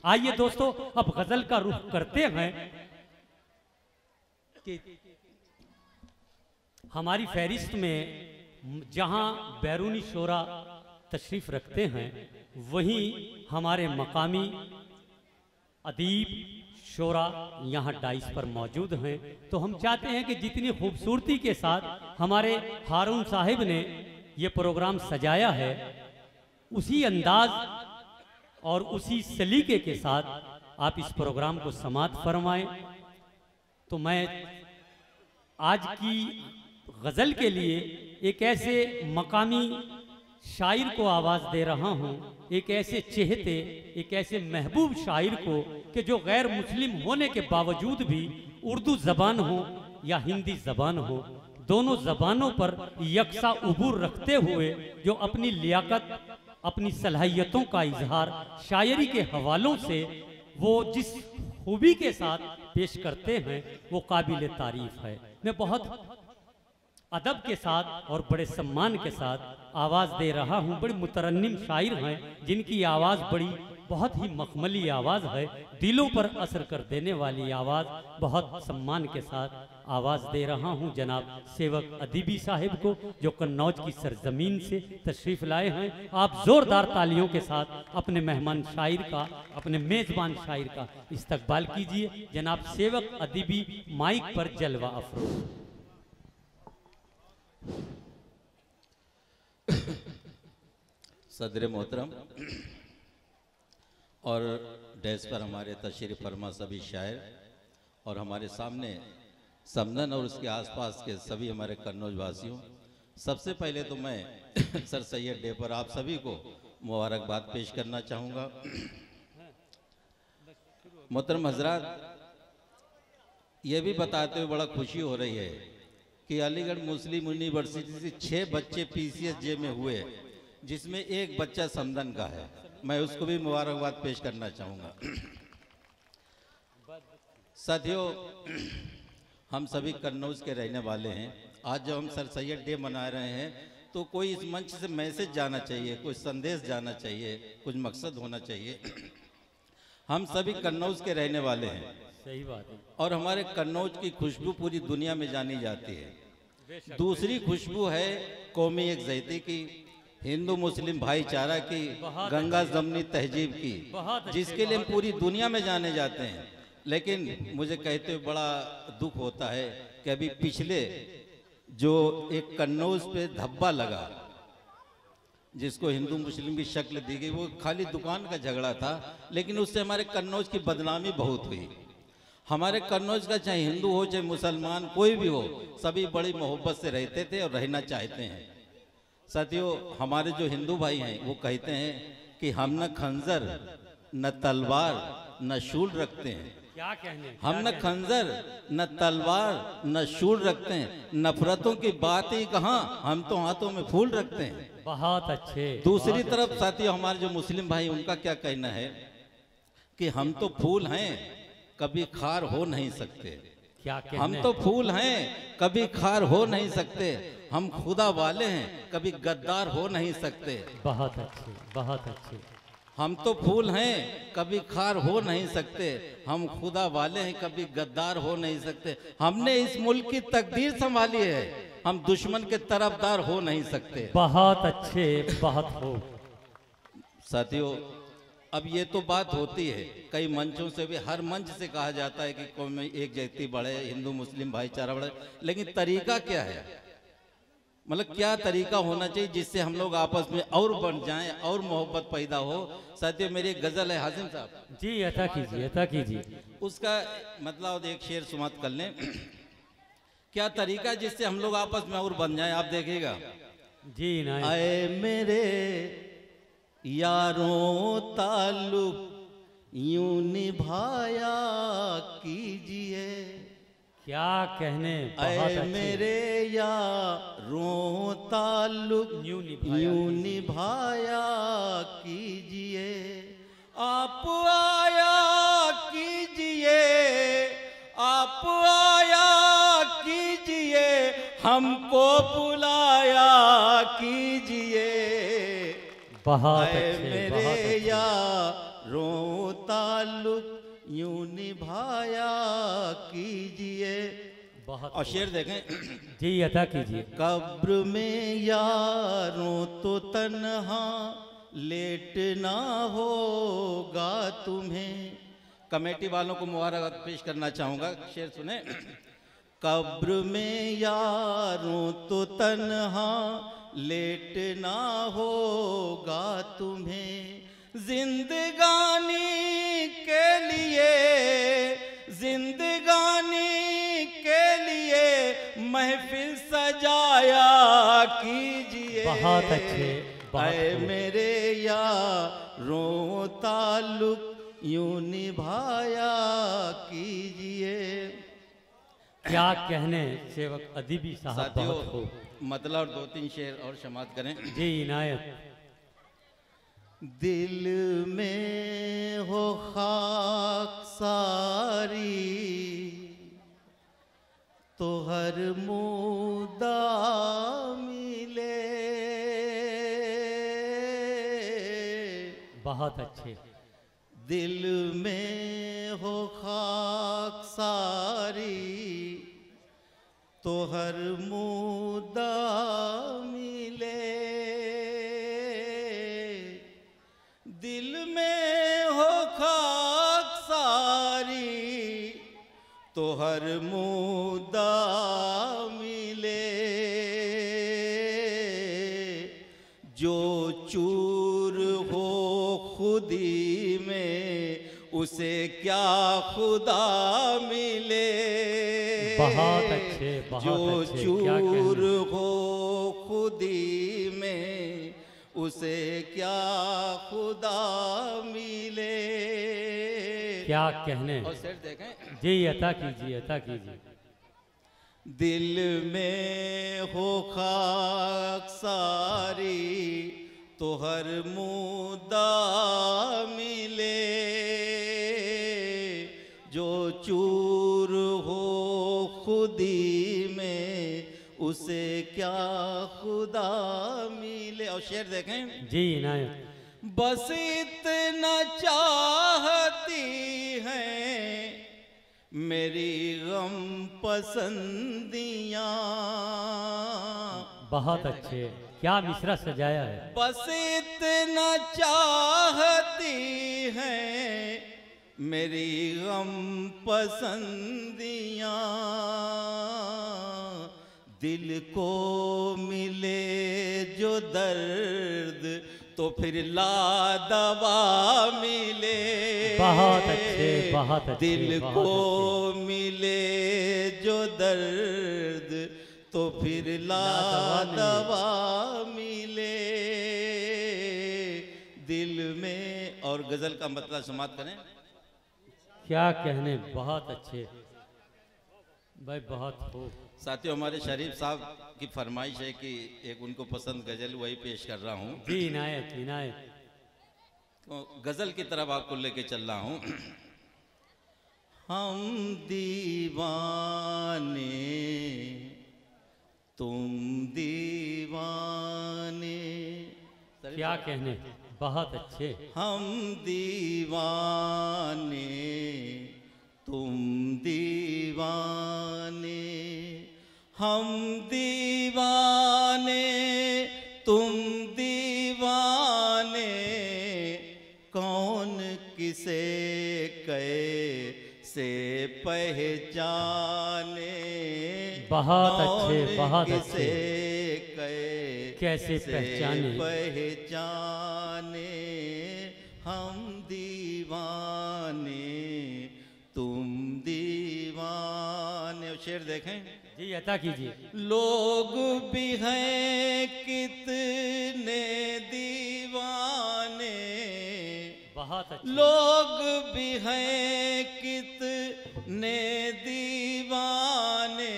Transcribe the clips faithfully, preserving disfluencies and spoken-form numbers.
आइए दोस्तों, अब गजल का रुख करते हैं कि हमारी फहरिस्त में जहां बैरूनी शोरा तशरीफ रखते हैं, वहीं हमारे मकामी अदीब शोरा यहाँ डाइस पर मौजूद हैं। तो हम चाहते हैं कि जितनी खूबसूरती के साथ हमारे हारून साहिब ने ये प्रोग्राम सजाया है, उसी अंदाज और उसी सलीके के साथ आप इस प्रोग्राम को समाप्त फरमाएं। तो मैं आज की गज़ल के लिए एक ऐसे मकामी शायर को आवाज़ दे रहा हूँ, एक ऐसे चेहते, एक ऐसे महबूब शायर को कि जो गैर मुस्लिम होने के बावजूद भी उर्दू ज़बान हो या हिंदी ज़बान हो, दोनों ज़बानों पर यकसा उबूर रखते हुए जो अपनी लियाकत, अपनी सलाहियतों का इजहार शायरी के हवालों से वो जिस खूबी के साथ पेश करते हैं, वो काबिल तारीफ है। मैं बहुत अदब के साथ और बड़े सम्मान के साथ आवाज़ दे रहा हूँ। बड़े मुतरन्निम शायर हैं जिनकी आवाज़ बड़ी बहुत ही मखमली आवाज़ है, दिलों पर असर कर देने वाली आवाज़। बहुत सम्मान के साथ आवाज़ दे रहा हूँ जनाब सेवक अदीबी साहिब को, जो कन्नौज की सरजमीन से तशरीफ़ लाए हैं। आप ज़ोरदार तालियों के साथ अपने मेहमान शायर का, अपने मेज़बान शायर का इस्तकबाल कीजिए। जनाब सेवक अदीबी माइक पर जलवा अफरोज़। सदर मोहतरम और डेस्क पर हमारे तशरीफ़ फरमा सभी शायर और हमारे सामने समदन और उसके आसपास के सभी हमारे कन्नौज वासियों, सबसे पहले तो मैं सर सैयद डे पर आप सभी को मुबारकबाद पेश करना चाहूँगा। मोहतरम हजरात, ये भी बताते हुए बड़ा खुशी हो रही है कि अलीगढ़ मुस्लिम यूनिवर्सिटी से छः बच्चे पी सी एस जे में हुए, जिसमें एक बच्चा समदन का है। मैं उसको भी मुबारकबाद पेश करना चाहूँगा। साथियों, हम सभी कन्नौज के रहने वाले हैं। आज जब हम सर सैयद डे मना रहे हैं तो कोई इस मंच से मैसेज जाना चाहिए, कोई संदेश जाना चाहिए, कुछ मकसद होना चाहिए। हम सभी कन्नौज के रहने वाले हैं, सही बात है, और हमारे कन्नौज की खुशबू पूरी दुनिया में जानी जाती है। दूसरी खुशबू है कौमी यकजहती की, हिंदू मुस्लिम भाईचारा की, गंगा जमनी तहजीब की, जिसके लिए हम पूरी दुनिया में जाने जाते हैं। लेकिन मुझे कहते हुए बड़ा दुख होता है कि अभी पिछले जो एक कन्नौज पे धब्बा लगा, जिसको हिंदू मुस्लिम की शक्ल दी गई, वो खाली दुकान का झगड़ा था, लेकिन उससे हमारे कन्नौज की बदनामी बहुत हुई। हमारे कन्नौज का चाहे हिंदू हो चाहे मुसलमान कोई भी हो, सभी बड़ी मोहब्बत से रहते थे और रहना चाहते हैं। साथियों, हमारे जो हिंदू भाई हैं वो कहते हैं कि हम न खंजर न तलवार न शूल रखते हैं। क्या कहने, हम न खंजर न तलवार न शूल रखते हैं, नफरतों की बात ही कहाँ, हम तो हाथों में फूल रखते हैं। बहुत अच्छे। दूसरी तरफ साथियों, हमारे जो मुस्लिम भाई, उनका क्या कहना है कि हम तो फूल हैं, कभी खार हो नहीं सकते। क्या कहने? हम तो फूल हैं, कभी खार हो नहीं सकते। हम खुदा वाले हैं, कभी गद्दार हो नहीं सकते। बहुत अच्छे, बहुत अच्छे। हम तो फूल हैं, कभी खार हो नहीं सकते। हम खुदा वाले हैं, कभी गद्दार हो नहीं सकते। हमने इस मुल्क की तकदीर संभाली है, हम दुश्मन के तरफदार हो नहीं सकते। बहुत अच्छे, बहुत हो। साथियों, अब ये तो बात होती है, कई मंचों से भी, हर मंच से कहा जाता है कि कौमी एक जैती बढ़े, हिंदू मुस्लिम भाईचारा बढ़े, लेकिन तरीका क्या है? मतलब क्या तरीका होना चाहिए जिससे हम लोग आपस में और बढ़ जाएं और मोहब्बत पैदा हो? साथियों, मेरी एक गजल है, हाजिम साहब जी अता कीजिए, अता कीजिए। उसका मतलब एक शेर सुमात कर लें। क्या तरीका जिससे हम लोग आपस में और बन जाएं? आप देखिएगा। जी ना, आए मेरे यारों ताल्लुक यूं निभाया कीजिए। क्या कहने, ऐ मेरे यारों ताल्लुक यूं निभाया, यूं निभाया कीजिए। आप आया कीजिए, आप आया कीजिए, हमको बुलाया कीजिए। बहुत ऐ अच्छे, मेरे बहुत अच्छे। यारों ताल्लुक यूं निभाया कीजिए। बहुत और शेर देखें, जी अता कीजिए। कब्र में यारों तो तन्हा लेटना होगा तुम्हें। कमेटी वालों को मुबारक पेश करना चाहूँगा, शेर सुने। कब्र में यारों तो तन्हा लेटना होगा तुम्हें। जिंदगानी के लिए, जिंदगानी के लिए महफिल सजाया कीजिए। बहुत अच्छे, बहुत ऐ खूब। मेरे यारों ताल्लुक यूं निभाया कीजिए। क्या कहने सेवक अदीबी साहब, साथियों, बहुत खूब। मतलब और दो तीन शेर और समाप्त करें। जी इनायत। दिल में हो खाक सारी तो हर मुद्दा मिले। बहुत अच्छे। दिल में हो खाक सारी तो हर मुद्दा मिले। दिल में हो खाक सारी तो हर मुद्दा मिले। जो चूर हो खुदी में उसे क्या खुदा मिले। बहुत अच्छे, बहुत जो अच्छे। क्या चूर कहने। हो खुदी में उसे क्या खुदा मिले। क्या कहने। और शेर देखें। जी अता कीजिए, अता कीजिए। दिल में हो खाक सारी तो हर मुद्दा मिले। जो चूर हो खुदी में उसे क्या खुदा मिले। और शेर देखें। जी इनायत। बस इतना चाहती हैं मेरी गम पसंदियाँ। बहुत अच्छे। क्या मिसरा सजाया है। बस इतना चाहती हैं मेरी गम पसंदियाँ। दिल को मिले जो दर्द तो फिर ला दवा मिले। बहुत अच्छे, बहुत अच्छे। दिल बहुत को अच्छे। मिले जो दर्द तो फिर ला दवा मिले। दिल में। और गजल का मतलब समाप्त करें। क्या कहने। बहुत अच्छे भाई, बहुत खूब। साथियों, हमारे शरीफ साहब की फरमाइश है कि एक उनको पसंद गजल वही पेश कर रहा हूँ। जी इनायत, इनायत। तो गजल की तरफ आपको लेके चल रहा हूँ। हम दीवाने तुम दीवाने। क्या कहने। बहुत अच्छे। हम दीवाने तुम दीवाने। हम दीवाने तुम दीवाने। कौन किसे कैसे पहचाने। बहुत अच्छे, कौन बहुत किसे अच्छे। कै- कैसे से पहचाने। पहचाने। हम दीवाने तुम दीवाने। और शेर देखें। जी अता कीजिए। लोग भी हैं कितने दीवाने। बहुत अच्छे। लोग भी हैं कितने दीवाने।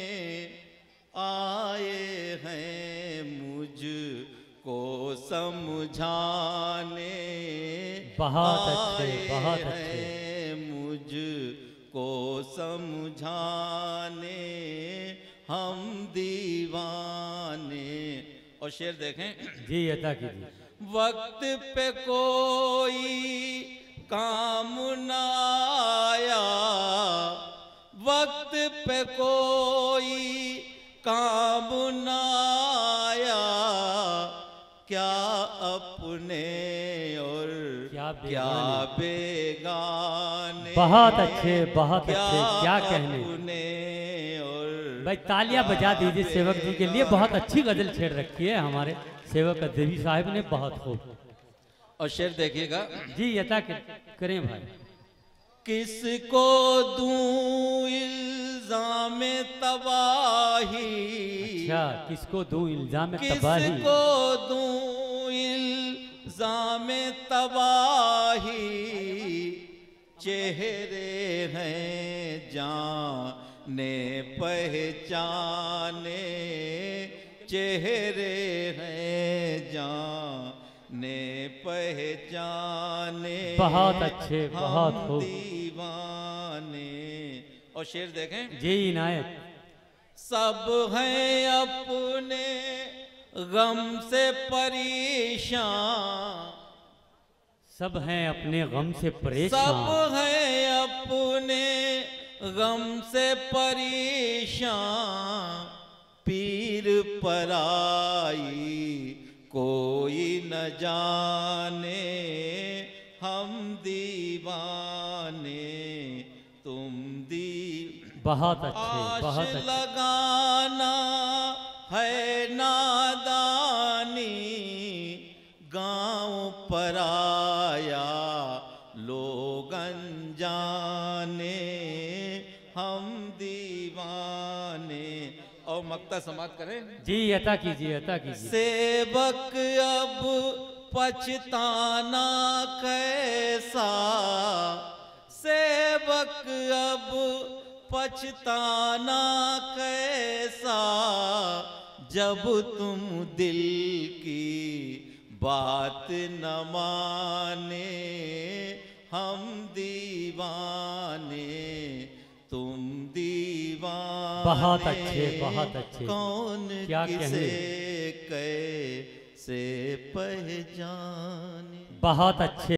आए हैं मुझको समझाने। बहुत अच्छे, आए बहुत अच्छे। हैं मुझको समझाने। हम दीवाने। और शेर देखें। जी अता कीजिए। वक्त पे कोई काम न आया, वक्त पे कोई काम न आया, क्या अपने और क्या क्या बेगाने। बहुत अच्छे, बहुत क्या अच्छे, क्या कहने। अपने और भाई तालियां बजा दीजिए सेवक जी के लिए, बहुत अच्छी गजल छेड़ रखी है हमारे सेवक देवी साहब ने, बहुत खूब। और शेर देखिएगा जी यथा करें भाई। किसको दूं इल्जाम तबाही, अच्छा किसको दूं इल्जाम तबाही, किसको दूं इल्जाम तबाही, चेहरे हैं जाने पहचाने, चेहरे हैं जाने पहचाने, बहुत अच्छे, बहुत हम खूब। दीवाने। और शेर देखें जी इनायत। सब हैं अपने गम से परेशान, सब हैं अपने गम से परेशान, सब हैं अपने गम से परेशान, पीर पराई कोई न जाने, हम दीवाने तुम दी। बहुत अच्छे, बहुत आश अच्छे। लगाना है नादानी, गांव पर आया लोग अनजाने, हम दीवाने। और मक्ता समाप्त करें जी यथा कीजिए, यथा कीजिए। सेवक अब पछताना कैसा, सेवक अब पछताना कैसा, जब तुम दिल की बात न माने, हम दीवाने तुम दीवाने। बहुत अच्छे, बहुत अच्छे। कौन क्या किसे कैसे पहचाने। बहुत अच्छे।